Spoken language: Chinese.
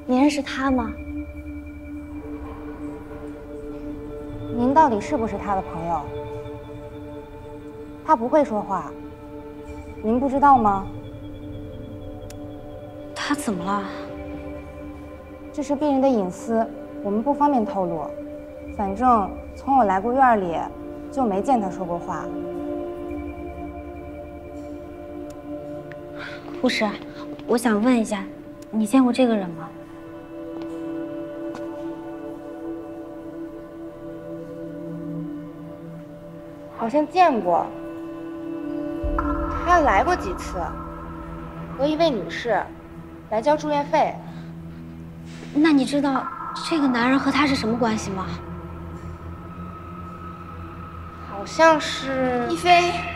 你认识他吗？ 您到底是不是他的朋友？他不会说话，您不知道吗？ 他怎么了？ 这是病人的隐私，我们不方便透露。反正从我来过院里，就没见他说过话。 护士，我想问一下，你见过这个人吗？ 好像见过，他来过几次，和一位女士来交住院费。 那你知道这个男人和他是什么关系吗？ 好像是一菲。